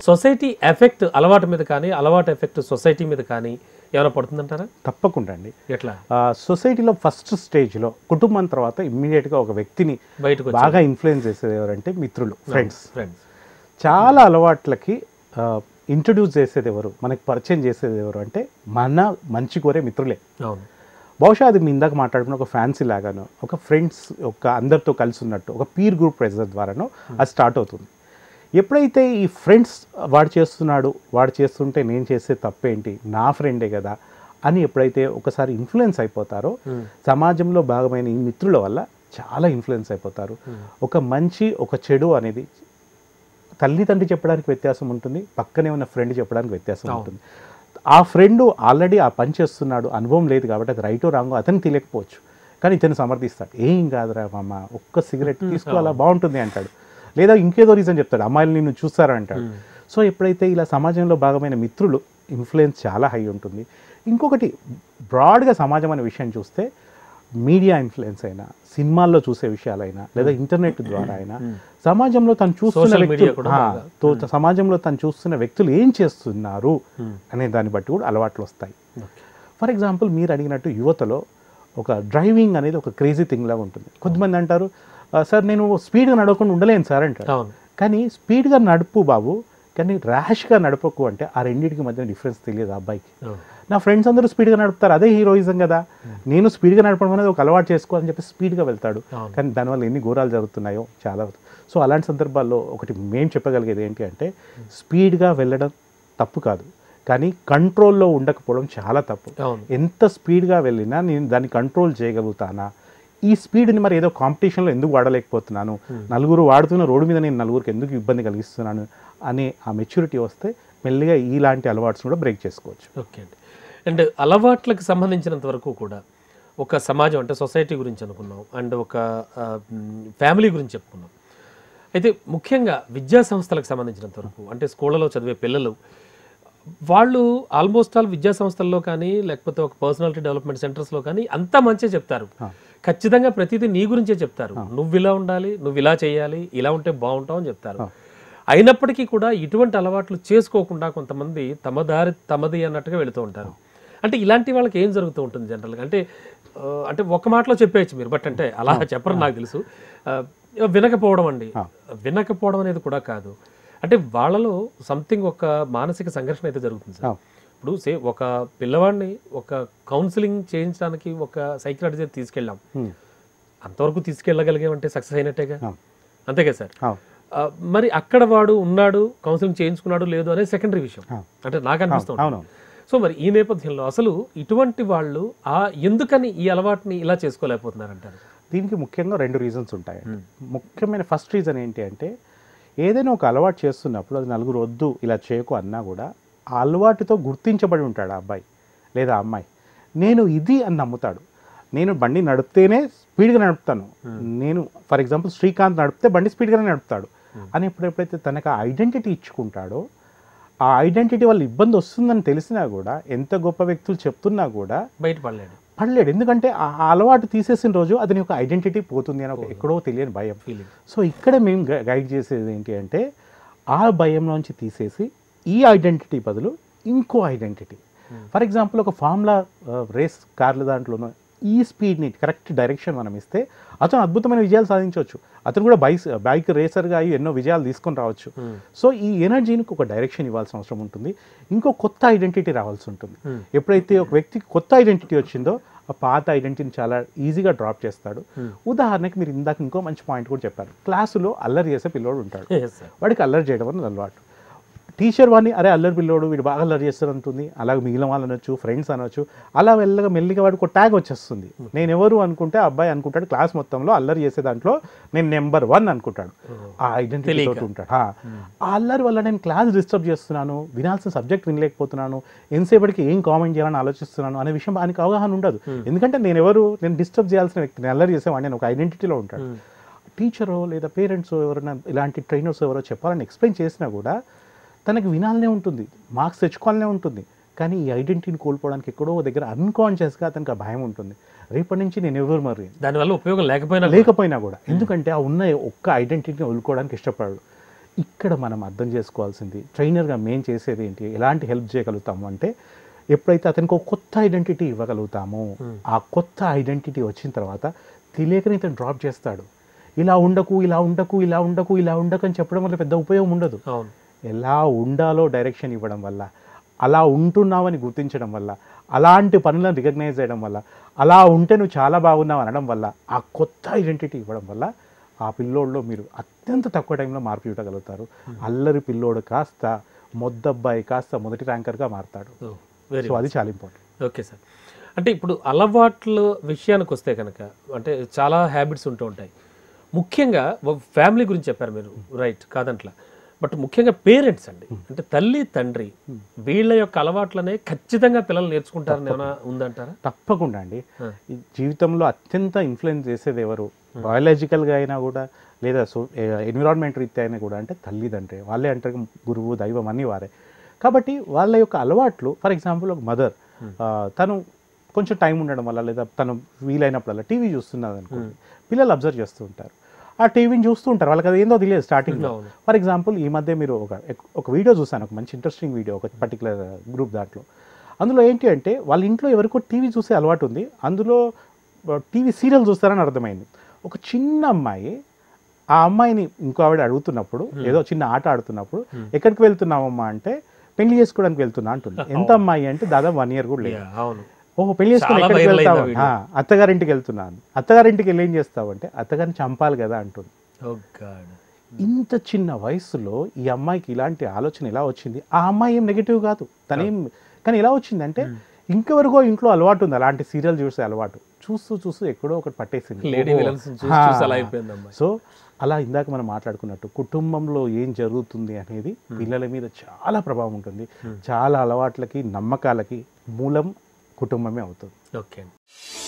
Society effect అలవాటు మీద కానీ, అలవాటు ఎఫెక్ట్ సొసైటీ మీద కానీ ఏమైనా పడుతుందంటారా? తప్పకుండా అండి. ఎట్లా? సొసైటీలో ఫస్ట్ స్టేజ్లో కుటుంబం తర్వాత ఇమ్మీడియట్గా ఒక వ్యక్తిని బయటకు బాగా ఇన్ఫ్లుయెన్స్ చేసేది ఎవరంటే మిత్రులు, ఫ్రెండ్స్. ఫ్రెండ్స్ చాలా అలవాట్లకి ఇంట్రడ్యూస్ చేసేది ఎవరు, మనకి పరిచయం చేసేది ఎవరు అంటే మన మంచి కోరే మిత్రులే. అవును. బహుశా అది మీ ఇందాక మాట్లాడుకున్న ఒక ఫ్యాన్సీ లాగానో, ఒక ఫ్రెండ్స్ ఒక అందరితో కలిసి ఉన్నట్టు ఒక పీర్ గ్రూప్ ప్రెజర్ ద్వారానో అది స్టార్ట్ అవుతుంది. ఎప్పుడైతే ఈ ఫ్రెండ్స్ వాడు చేస్తున్నాడు, వాడు చేస్తుంటే నేను చేసే తప్పేంటి, నా ఫ్రెండే కదా అని ఎప్పుడైతే ఒకసారి ఇన్ఫ్లుయెన్స్ అయిపోతారో, సమాజంలో భాగమైన ఈ మిత్రుల వల్ల చాలా ఇన్ఫ్లుయెన్స్ అయిపోతారు. ఒక మంచి ఒక చెడు అనేది తల్లిదండ్రి చెప్పడానికి వ్యత్యాసం ఉంటుంది, పక్కనే ఉన్న ఫ్రెండ్ చెప్పడానికి వ్యత్యాసం ఉంటుంది. ఆ ఫ్రెండ్ ఆల్రెడీ ఆ పని చేస్తున్నాడు, అనుభవం లేదు కాబట్టి అది రైటో రాంగో అతనికి తెలియకపోవచ్చు, కానీ ఇతను సమర్థిస్తాడు. ఏం కాదురా మామ, ఒక్క సిగరెట్ తీసుకోవాలా బాగుంటుంది అంటాడు, లేదా ఇంకేదో రీజన్ చెప్తాడు, అమ్మాయిలు నిన్ను చూస్తారా అంటాడు. సో ఎప్పుడైతే ఇలా సమాజంలో భాగమైన మిత్రులు ఇన్ఫ్లుయెన్స్ చాలా హై ఉంటుంది. ఇంకొకటి బ్రాడ్గా సమాజం అనే విషయం చూస్తే మీడియా ఇన్ఫ్లుయెన్స్ అయినా, సినిమాల్లో చూసే విషయాలైనా, లేదా ఇంటర్నెట్ ద్వారా అయినా సమాజంలో తను చూస్తున్న వ్యక్తులు, సమాజంలో తను చూస్తున్న వ్యక్తులు ఏం చేస్తున్నారు అనే దాన్ని బట్టి కూడా అలవాట్లు వస్తాయి. ఫర్ ఎగ్జాంపుల్ మీరు అడిగినట్టు యువతలో ఒక డ్రైవింగ్ అనేది ఒక క్రేజీ థింగ్ లాగా ఉంటుంది. కొద్దిమంది అంటారు, సార్ నేను స్పీడ్గా నడవకుండా ఉండలేను సార్ అంటారు. కానీ స్పీడ్గా నడుపు బాబు, కానీ ర్యాష్గా నడపకు అంటే ఆ రెండింటికి మధ్య డిఫరెన్స్ తెలియదు ఆ అబ్బాయికి. నా ఫ్రెండ్స్ అందరూ స్పీడ్గా నడుపుతారు, అదే హీరోయిజం కదా, నేను స్పీడ్గా నడపడం అనేది ఒక అలవాటు చేసుకోవాలని చెప్పి స్పీడ్గా వెళ్తాడు. కానీ దానివల్ల ఎన్ని ఘోరాలు జరుగుతున్నాయో చాలా. సో అలాంటి సందర్భాల్లో ఒకటి మేము చెప్పగలిగేది ఏంటి అంటే, స్పీడ్గా వెళ్ళడం తప్పు కాదు, కానీ కంట్రోల్లో ఉండకపోవడం చాలా తప్పు. ఎంత స్పీడ్గా వెళ్ళినా నేను దాన్ని కంట్రోల్ చేయగలుగుతానా, ఈ స్పీడ్ని మరి ఏదో కాంపిటీషన్లో ఎందుకు వాడలేకపోతున్నాను, నలుగురు వాడుతున్న రోడ్డు మీద నేను నలుగురికి ఎందుకు ఇబ్బంది కలిగిస్తున్నాను అనే ఆ మెచ్యూరిటీ వస్తే మెల్లిగా ఇలాంటి అలవాట్స్ కూడా బ్రేక్ చేసుకోవచ్చు. ఓకే అండి. అండ్ అలవాట్లకు సంబంధించినంత వరకు కూడా ఒక సమాజం అంటే సొసైటీ గురించి అనుకున్నాం, అండ్ ఒక ఫ్యామిలీ గురించి చెప్పుకున్నాం. అయితే ముఖ్యంగా విద్యా సంస్థలకు సంబంధించినంత వరకు అంటే స్కూళ్ళలో చదివే పిల్లలు వాళ్ళు ఆల్మోస్ట్ ఆల్ విద్యా సంస్థల్లో కానీ, లేకపోతే ఒక పర్సనాలిటీ డెవలప్మెంట్ సెంటర్స్లో కానీ అంతా మంచిగా చెప్తారు. ఖచ్చితంగా ప్రతిదీ నీ గురించే చెప్తారు, నువ్వు ఇలా ఉండాలి, నువ్వు ఇలా చేయాలి, ఇలా ఉంటే బాగుంటావు అని చెప్తారు. అయినప్పటికీ కూడా ఇటువంటి అలవాట్లు చేసుకోకుండా కొంతమంది తమ దారి తమది అన్నట్టుగా వెళుతూ ఉంటారు. అంటే ఇలాంటి వాళ్ళకి ఏం జరుగుతూ ఉంటుంది జనరల్గా? అంటే అంటే ఒక మాటలో చెప్పేయచ్చు మీరు, బట్ అంటే అలా చెప్పరు నాకు తెలుసు. వినకపోవడం అండి, వినకపోవడం అనేది కూడా కాదు, అంటే వాళ్ళలో సంథింగ్ ఒక మానసిక సంఘర్షణ అయితే జరుగుతుంది సార్. ఇప్పుడు ఒక పిల్లవాడిని ఒక కౌన్సిలింగ్ చేయించడానికి ఒక సైకియాట్రిస్ట్ తీసుకెళ్ళాం, అంతవరకు తీసుకెళ్ళగలిగామంటే సక్సెస్ అయినట్టేగా, అంతే కదా సార్? మరి అక్కడ వాడు ఉన్నాడు, కౌన్సిలింగ్ చేయించుకున్నాడు లేదు అనేది సెకండరీ విషయం అంటే నాకు అనిపిస్తుంది. సో మరి ఈ నేపథ్యంలో అసలు ఇటువంటి వాళ్ళు ఎందుకని ఈ అలవాటుని ఇలా చేసుకోలేకపోతున్నారంటారు? దీనికి ముఖ్యంగా 2 రీజన్స్ ఉంటాయి. ముఖ్యమైన ఫస్ట్ రీజన్ ఏంటి అంటే, ఏదైనా ఒక అలవాటు చేస్తున్నప్పుడు అది నలుగురు వద్దు ఇలా చేయకు అన్నా కూడా ఆ అలవాటుతో గుర్తించబడి ఉంటాడు ఆ అబ్బాయి లేదా అమ్మాయి. నేను ఇది అని నమ్ముతాడు, నేను బండి నడిపితేనే స్పీడ్గా నడుపుతాను, నేను ఫర్ ఎగ్జాంపుల్ శ్రీకాంత్ నడిపితే బండి స్పీడ్గానే నడుపుతాడు అని ఎప్పుడైతే తనకు ఆ ఐడెంటిటీ ఇచ్చుకుంటాడో, ఆ ఐడెంటిటీ వల్ల ఇబ్బంది వస్తుందని తెలిసినా కూడా, ఎంత గొప్ప వ్యక్తులు చెప్తున్నా కూడా బయటపడలేడు. ఎందుకంటే ఆ అలవాటు తీసేసిన రోజు అది ఒక ఐడెంటిటీ పోతుంది అని ఒక ఎక్కడో తెలియని భయం. సో ఇక్కడ మేము గైడ్ చేసేది ఏంటి అంటే, ఆ భయంలోంచి తీసేసి ఈ ఐడెంటిటీ బదులు ఇంకో ఐడెంటిటీ. ఫర్ ఎగ్జాంపుల్ ఒక ఫార్ములా రేస్ కార్ల దాంట్లోనూ ఈ స్పీడ్ని కరెక్ట్ డైరెక్షన్ మనం ఇస్తే అతను అద్భుతమైన విజయాలు సాధించవచ్చు, అతను కూడా బైక్ రేసర్గా అయ్యి ఎన్నో విజయాలు తీసుకొని రావచ్చు. సో ఈ ఎనర్జీకి ఒక డైరెక్షన్ ఇవ్వాల్సిన అవసరం ఉంటుంది, ఇంకో కొత్త ఐడెంటిటీ రావాల్సి ఉంటుంది. ఎప్పుడైతే ఒక వ్యక్తికి కొత్త ఐడెంటిటీ వచ్చిందో ఆ పాత ఐడెంటిటీని చాలా ఈజీగా డ్రాప్ చేస్తాడు. ఉదాహరణకి మీరు ఇందాక ఇంకో మంచి పాయింట్ కూడా చెప్పారు, క్లాసులో అల్లరి చేసే పిల్లోడు ఉంటాడు, వాడికి అల్లరి చేయడం అనేది అలవాటు. టీచర్ వాడిని అరే అల్లరి పిల్లోడు వీడు బాగా అల్లరి చేస్తారు అంటుంది, అలాగే మిగిలిన వాళ్ళు అనొచ్చు, ఫ్రెండ్స్ అనొచ్చు, అలా మెల్లిగా వాడికి ఒక ట్యాగ్ వచ్చేస్తుంది. నేను ఎవరు అనుకుంటే అబ్బాయి అనుకుంటాడు క్లాస్ మొత్తంలో అల్లరి చేసే దాంట్లో నేను నెంబర్ 1 అనుకుంటాడు, ఆ ఐడెంటిటీ తోటి ఉంటాడు. ఆ అల్లరి వల్ల నేను క్లాస్ డిస్టర్బ్ చేస్తున్నాను, వినాల్సిన సబ్జెక్ట్ వినలేకపోతున్నాను, ఎంతసేపటికి ఏం కామెంట్ చేయాలని ఆలోచిస్తున్నాను అనే విషయం ఆయనకు అవగాహన ఉండదు. ఎందుకంటే నేను డిస్టర్బ్ చేయాల్సిన వ్యక్తిని అల్లరి చేసేవాడిని నేను ఒక ఐడెంటిటీలో ఉంటాడు. టీచరో లేదా పేరెంట్స్ ఎవరైనా ఇలాంటి ట్రైనర్స్ ఎవరో చెప్పాలని ఎక్స్ప్లెయిన్ చేసినా కూడా తనకి వినాలనే ఉంటుంది, మార్క్స్ తెచ్చుకోవాలనే ఉంటుంది, కానీ ఈ ఐడెంటిటీని కోల్పోవడానికి ఎక్కడో దగ్గర అన్కాన్షియస్గా అతనికి ఆ భయం ఉంటుంది. రేపటి నుంచి నేను ఎవరు మరి దానివల్ల ఉపయోగం లేకపోయినా కూడా, ఎందుకంటే ఆ ఉన్న ఒక్క ఐడెంటిటీని వదులుకోవడానికి ఇష్టపడాడు. ఇక్కడ మనం అర్థం చేసుకోవాల్సింది ట్రైనర్గా మేము చేసేది ఏంటి, ఎలాంటి హెల్ప్ చేయగలుగుతాము అంటే ఎప్పుడైతే అతనికి ఒక కొత్త ఐడెంటిటీ ఇవ్వగలుగుతామో ఆ కొత్త ఐడెంటిటీ వచ్చిన తర్వాత తెలియకనే ఇతను డ్రాప్ చేస్తాడు. ఇలా ఉండకు, ఇలా ఉండకు, ఇలా ఉండకు, ఇలా ఉండకు అని చెప్పడం వల్ల పెద్ద ఉపయోగం ఉండదు. ఎలా ఉండాలో డైరెక్షన్ ఇవ్వడం వల్ల, అలా ఉంటున్నావని గుర్తించడం వల్ల, అలాంటి పనులను రికగ్నైజ్ చేయడం వల్ల, అలా ఉంటే నువ్వు చాలా బాగున్నావు అనడం వల్ల, ఆ కొత్త ఐడెంటిటీ ఇవ్వడం వల్ల ఆ పిల్లోడిలో మీరు అత్యంత తక్కువ టైంలో మార్పు చూడగలుగుతారు. అల్లరి పిల్లోడు కాస్త మొద్దబ్బాయి కాస్త మొదటి ర్యాంకర్గా మారుతాడు. సో అది చాలా ఇంపార్టెంట్. Okay sir. అంటే ఇప్పుడు అలవాట్ల విషయానికి వస్తే కనుక అంటే చాలా హ్యాబిట్స్ ఉంటూ ఉంటాయి. ముఖ్యంగా ఫ్యామిలీ గురించి చెప్పారు మీరు, రైట్, కాదంట్లా. బట్ ముఖ్యంగా పేరెంట్స్ అండి, అంటే తల్లి తండ్రి వీళ్ళ యొక్క అలవాట్లనే ఖచ్చితంగా పిల్లలు నేర్చుకుంటారని ఏమైనా ఉందంటారా? తప్పకుండా అండి. ఈ జీవితంలో అత్యంత ఇన్ఫ్లుయెన్స్ చేసేది ఎవరు, బయాలజికల్గా అయినా కూడా లేదా ఎన్విరాన్మెంట్ రీత్యా అయినా కూడా అంటే తల్లిదండ్రి. వాళ్ళే అంటారు గురువు దైవం అన్నీ వారే. కాబట్టి వాళ్ళ యొక్క అలవాట్లు, ఫర్ ఎగ్జాంపుల్ ఒక మదర్ తను కొంచెం టైం ఉండడం వల్ల లేదా తను వీలైనప్పుడల్లా టీవీ చూస్తున్నది అనుకోండి, పిల్లలు అబ్జర్వ్ చేస్తూ ఉంటారు. ఆ టీవీని చూస్తూ ఉంటారు, వాళ్ళకి అది ఏందో తెలియదు స్టార్టింగ్లో. ఫర్ ఎగ్జాంపుల్ ఈ మధ్య మీరు ఒక వీడియో చూసాను, ఒక మంచి ఇంట్రెస్టింగ్ వీడియో, ఒక పర్టికులర్ గ్రూప్ దాంట్లో. అందులో ఏంటి అంటే వాళ్ళ ఇంట్లో ఎవరికో టీవీ చూసే అలవాటు ఉంది, అందులో టీవీ సీరియల్ చూస్తారని అర్థమైంది. ఒక చిన్న అమ్మాయి ఆ అమ్మాయిని ఇంకో ఆవిడ అడుగుతున్నప్పుడు, ఏదో చిన్న ఆట ఆడుతున్నప్పుడు, ఎక్కడికి వెళ్తున్నామమ్మా అంటే పెళ్లి చేసుకోవడానికి వెళ్తున్నా అంటుంది. ఎంత అమ్మాయి అంటే దాదాపు 1 year కూడా లేదు. ఓహో పెళ్లి చేసుకుని ఎక్కడికి వెళ్తావు, అత్తగారింటికి వెళ్తున్నాను. అత్తగారింటికి వెళ్ళి ఏం చేస్తావు అంటే అత్తగారిని చంపాలి కదా అంటుంది. ఇంత చిన్న వయసులో ఈ అమ్మాయికి ఇలాంటి ఆలోచన ఎలా వచ్చింది? ఆ అమ్మాయి ఏం నెగిటివ్ కాదు, తనేం, కానీ ఎలా వచ్చిందంటే ఇంకెవరికో ఇంట్లో అలవాటు ఉంది అలాంటి సీరియల్ చూసే అలవాటు, చూస్తూ చూస్తూ ఎక్కడో ఒకటి పట్టేసింది. సో అలా ఇందాక మనం మాట్లాడుకున్నట్టు కుటుంబంలో ఏం జరుగుతుంది అనేది పిల్లల మీద చాలా ప్రభావం ఉంటుంది. చాలా అలవాట్లకి నమ్మకాలకి మూలం కుటుంబమే అవుతుంది. ఓకే.